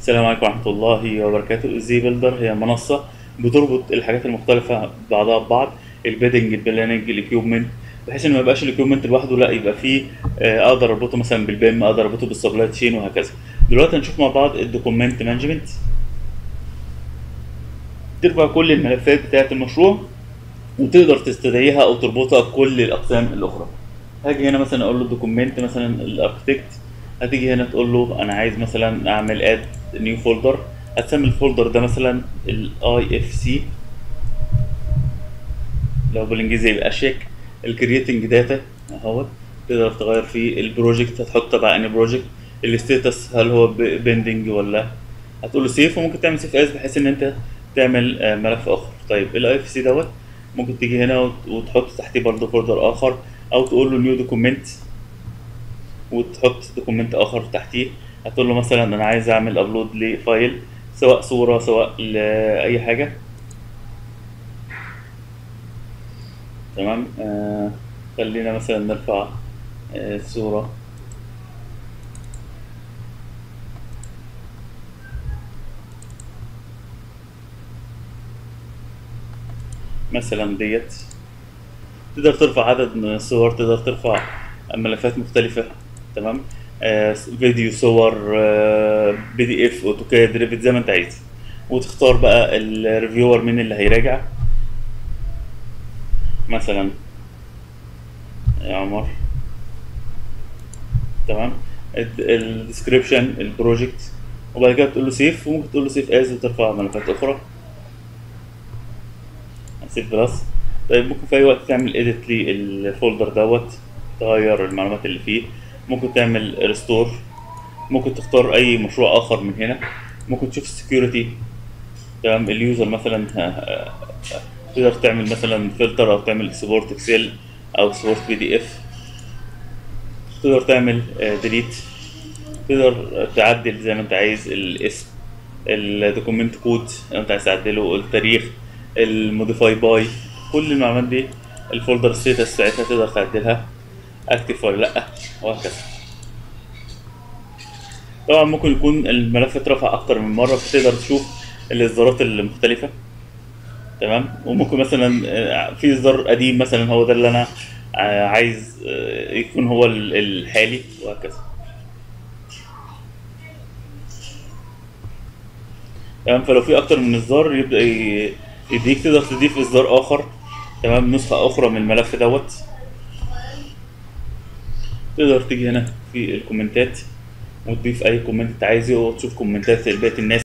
السلام عليكم ورحمة الله وبركاته. الزي بيلدر هي منصة بتربط الحاجات المختلفة بعضها ببعض، البيدنج، البلاننج، الاكيوبمنت، بحيث ان ما يبقاش الاكيوبمنت لوحده، لا يبقى فيه اقدر اربطه مثلا بالبيم، اقدر اربطه بالسبلاي تشين وهكذا. دلوقتي هنشوف مع بعض الدوكيومنت مانجمنت. ترفع كل الملفات بتاعة المشروع وتقدر تستدعيها او تربطها بكل الاقسام الاخرى. هاجي هنا مثلا اقول له دوكيمنت مثلا الاركتكت، هتيجي هنا تقول له انا عايز مثلا اعمل اد نيو فولدر، هتسمي الفولدر ده مثلا الاي اف سي، لو بالانجليزي يبقى شيك الكرييتنج داتا اهوت. تقدر تغير فيه البروجكت، هتحط تبع اني بروجكت، الستاتس هل هو بيندنج ولا. هتقول له سيف، وممكن تعمل سيف از بحيث ان انت تعمل ملف اخر. طيب الاي اف سي دوت ممكن تيجي هنا وتحط تحتيه برضه فولدر اخر، او تقول له نيو دوكيمنت وتحط دوكيمنت اخر تحتيه. هتقول له مثلا انا عايز اعمل ابلود لفايل، سواء صورة سواء لاي حاجة. تمام. خلينا مثلا نرفع صورة مثلا ديت. تقدر ترفع عدد من الصور، تقدر ترفع ملفات مختلفة. تمام. فيديو، صور، بي دي اف، اوتوكاد، ريفت، زي ما انت عايز. وتختار بقى الريفيور مين اللي هيراجع. مثلا يا عمر. تمام. الديسكريبشن البروجكت، وبعد كده تقول له سيف، وممكن تقول له سيف از وترفع ملفات اخرى. سيف بلس. طيب ممكن في اي وقت تعمل اديت للفولدر دوت، تغير المعلومات اللي فيه. ممكن تعمل ريستور، ممكن تختار اي مشروع اخر من هنا. ممكن تشوف السكيورتي. تمام. اليوزر مثلا تقدر تعمل مثلا فلتر، او تعمل سبورت اكسل او سبورت بي دي اف. تقدر تعمل ديليت، تقدر تعدل زي ما انت عايز الاسم، الدوكيمنت كود لو انت عايز تعدله، التاريخ، الموديفاي باي، كل المعلومات دي. الفولدر ستيتس بتاعتها تقدر تعدلها اكتف ولا لا، وهكذا. طبعا ممكن يكون الملف اترفع اكتر من مره، فتقدر تشوف الاصدارات المختلفه. تمام. وممكن مثلا في اصدار قديم مثلا هو ده اللي انا عايز يكون هو الحالي، وهكذا. تمام. فلو في اكتر من اصدار يبدا يديك، تقدر تضيف اصدار اخر. تمام. نسخه اخرى من الملف دوت. تقدر تيجي هنا في الكومنتات وتضيف اي كومنت انت عايزه، وتشوف كومنتات بقيه الناس.